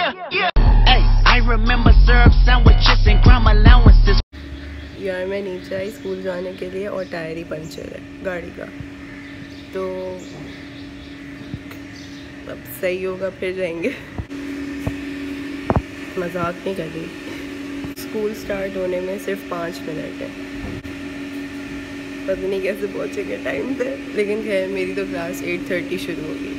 यार मैं नीचे आई स्कूल जाने के लिए और टायर ही पंचर है गाड़ी का, तो अब सही होगा फिर जाएंगे। मजाक नहीं कर रही। स्कूल स्टार्ट होने में सिर्फ 5 मिनट है, पता नहीं कैसे पहुँचेंगे टाइम पे, लेकिन खैर मेरी तो क्लास 8:30 शुरू होगी।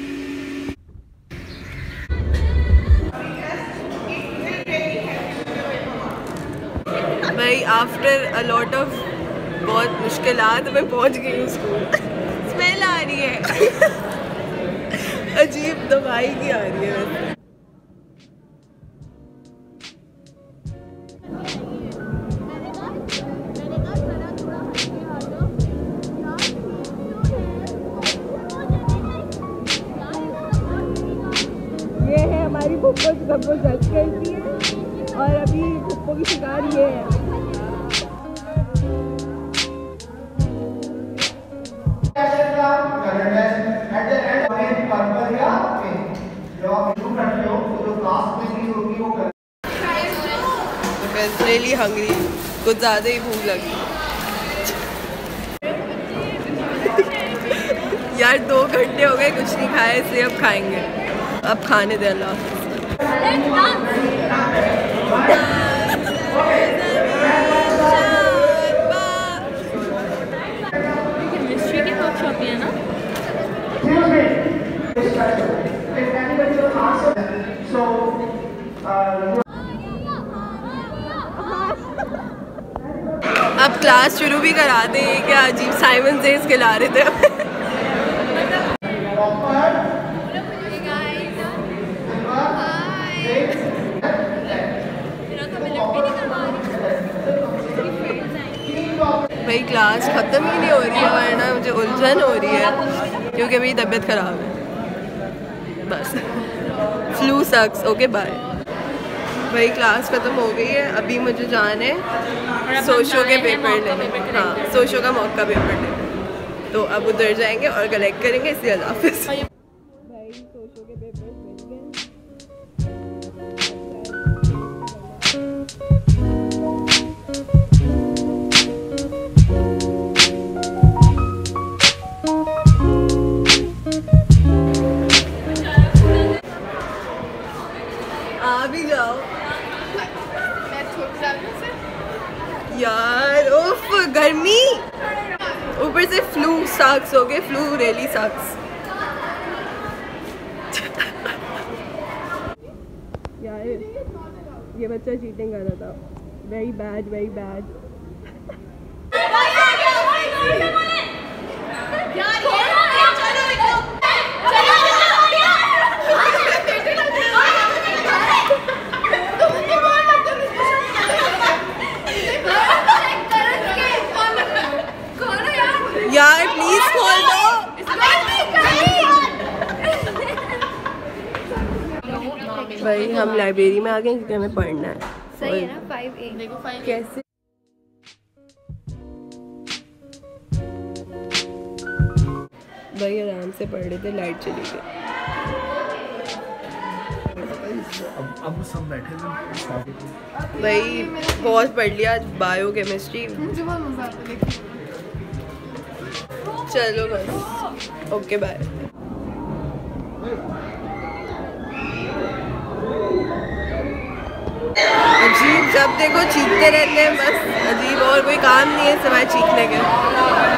भाई आफ्टर अ लॉट ऑफ बहुत मुश्किलात मैं पहुँच गई हूँ स्कूल। स्मेल आ रही है अजीब दवाई की आ रही है वैसे। ये है हमारी पुप्पो जो सबको जज करती है, और अभी पुप्पो की शिकार ये है। रियली हंग्री, कुछ ज़्यादा ही भूख लगी यार। 2 घंटे हो गए कुछ नहीं खाए, इसलिए अब खाएंगे। अब खाने दे अल्लाह। केमिस्ट्री की वर्कशॉप है ना। अब क्लास शुरू भी करा दे, क्या अजीब साइमन सेज खिला रहे थे। भाई क्लास ख़त्म ही नहीं हो रही है, वरना मुझे उलझन हो रही है क्योंकि मेरी तबीयत ख़राब है। बस फ्लू सक्स। Okay bye. भाई क्लास ख़त्म हो गई है, अभी मुझे जाना है सोशो के पेपर लेने। हाँ, सोशो का मौका पेपर लेने, तो अब उधर जाएंगे और कलेक्ट करेंगे। इसलिए अल्लाह हाफ़िज़। भाई सोशो के पेपर मिल गए। आ भी जाओ यार। उफ गर्मी, ऊपर से फ्लू सक्स हो गए। फ्लू रियली सक्स यार। ये बच्चा चीटिंग कर रहा था। Very bad, very bad. यार प्लीज खोल दो। भाई हम लाइब्रेरी में आ गए क्योंकि हमें पढ़ना है। सही है ना। 5A देखो 5A कैसे। भाई आराम से पढ़ रहे थे, लाइट चली गई। अब सब बैठे थे। भाई बहुत पढ़ लिया बायो केमिस्ट्री। मुझे बहुत मजा आता है। चलो बस ओके बाय। अजीब, जब देखो चीखते रहते हैं बस। अजीब, और कोई काम नहीं है सिवाय चीखने के।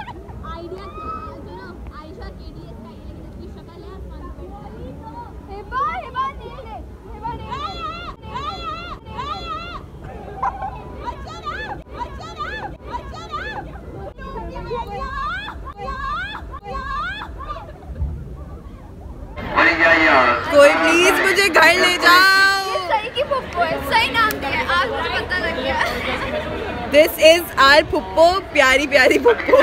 कोई प्लीज मुझे घर ले जाओ। ये सही की पुप्पो है, सही नाम दिया है, आज मुझे पता लग गया। दिस इज आर पुप्पो, प्यारी प्यारी पुप्पो।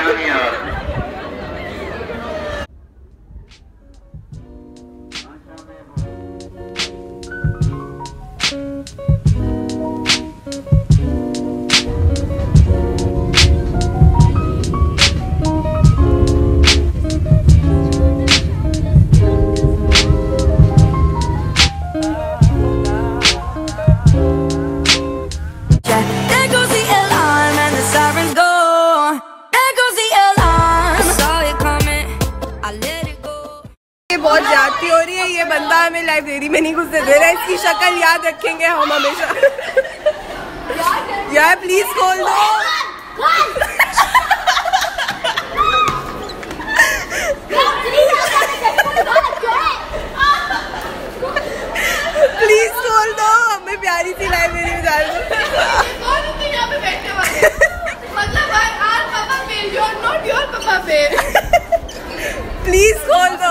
बहुत ज्यादती हो रही है। ये बंदा हमें लाइब्रेरी में नहीं घुसने दे रहा है। इसकी शक्ल याद रखेंगे हम हमेशा। यार प्लीज खोल दो। प्लीज खोल दो, हमें प्यारी सी लाइब्रेरी में जाने दो। प्लीज खोल